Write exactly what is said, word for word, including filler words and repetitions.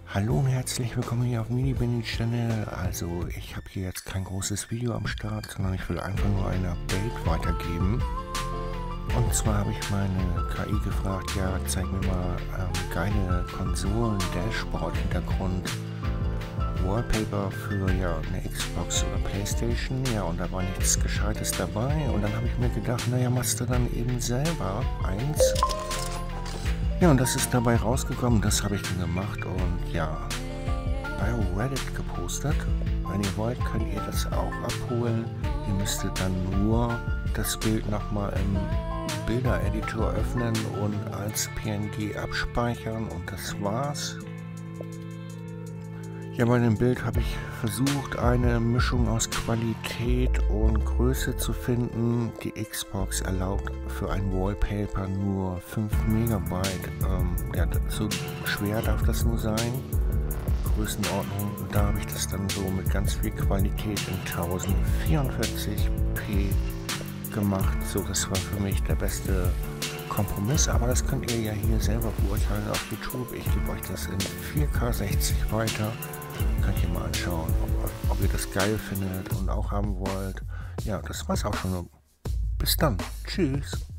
Hallo und herzlich willkommen hier auf MiniBenny Channel. Also ich habe hier jetzt kein großes Video am Start, sondern ich will einfach nur ein Update weitergeben. Und zwar habe ich meine K I gefragt, ja, zeig mir mal ähm, geile Konsolen, Dashboard, Hintergrund, Wallpaper für ja eine Xbox oder Playstation. Ja, und da war nichts Gescheites dabei. Und dann habe ich mir gedacht, naja, machst du dann eben selber eins. Ja, und das ist dabei rausgekommen, das habe ich dann gemacht und ja, bei Reddit gepostet. Wenn ihr wollt, könnt ihr das auch abholen. Ihr müsstet dann nur das Bild nochmal im Bilder-Editor öffnen und als P N G abspeichern und das war's. Ja, bei dem Bild habe ich versucht, eine Mischung aus Qualität und Größe zu finden. Die Xbox erlaubt für ein Wallpaper nur fünf Megabyte. Ähm, ja, so schwer darf das nur sein. Größenordnung. Und da habe ich das dann so mit ganz viel Qualität in tausendvierundvierzig p gemacht. So, das war für mich der beste Kompromiss, aber das könnt ihr ja hier selber beurteilen auf YouTube. Ich gebe euch das in vier K sechzig weiter. Könnt ihr mal anschauen, ob, ob ihr das geil findet und auch haben wollt. Ja, das war's auch schon. Bis dann. Tschüss.